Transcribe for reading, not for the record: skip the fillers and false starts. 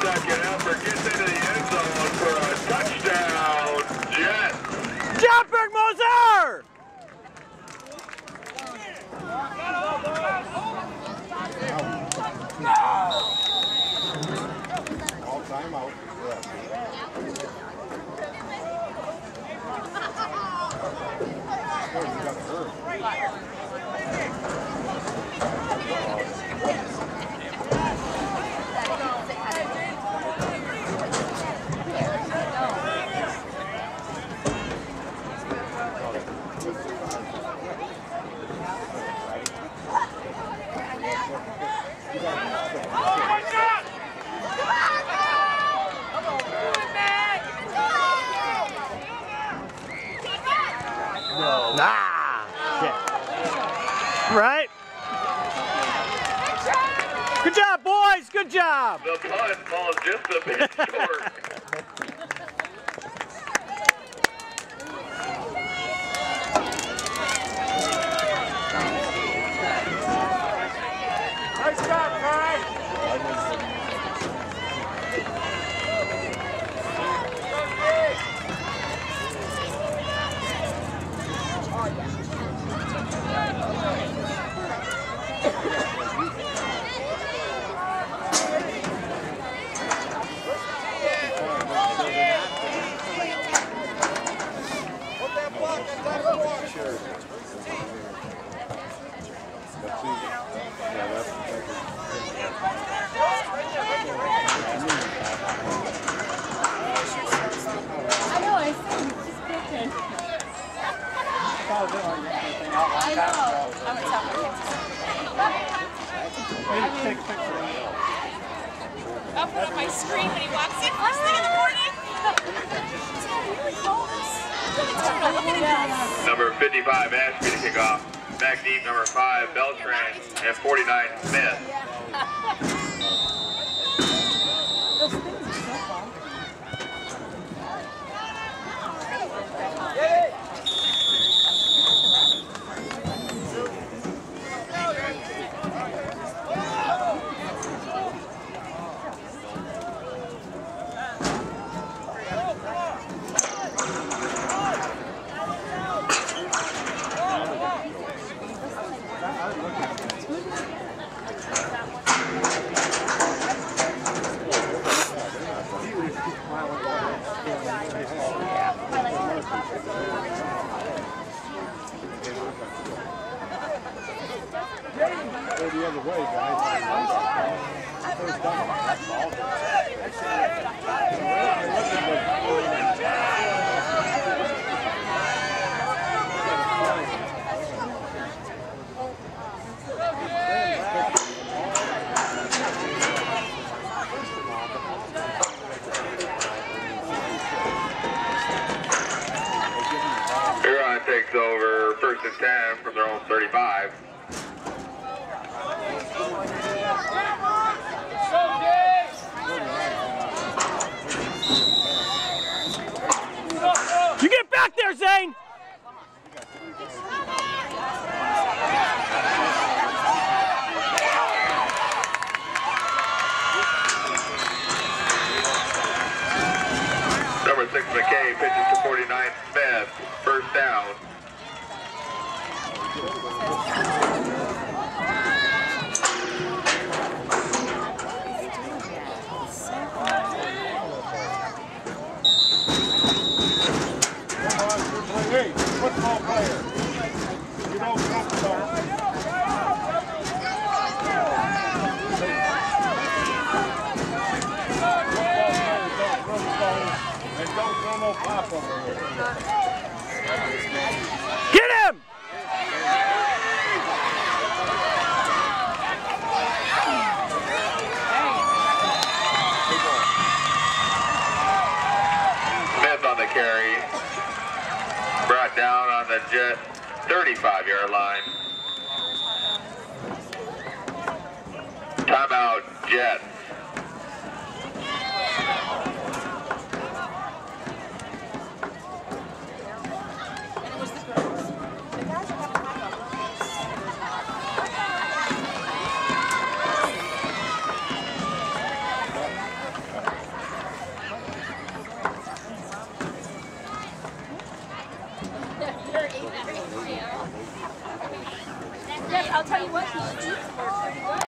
second effort gets into the end zone for a touchdown, Jet. Jumper Moser! All time out. Right? Good job, boys. Good job. The punt falls just a bit short. Nice job, Ty. I'll put up my screen when he walks in first thing in the morning. Number 55, Ashby to kick off. Back deep, number 5, Beltran, and 49, Smith. Go the other way, guys. First down. Huron takes over 1st and 10 from their own 35. You get back there, Zane! Number 6, McKay, pitches to 49, Smith. First down. Hey, football player. You don't have to start. And don't throw no pop over here. Get him! Smith on the carry. Brought down on the Jet 35-yard line. Timeout, Jets. I'll tell you what, he eats pretty good.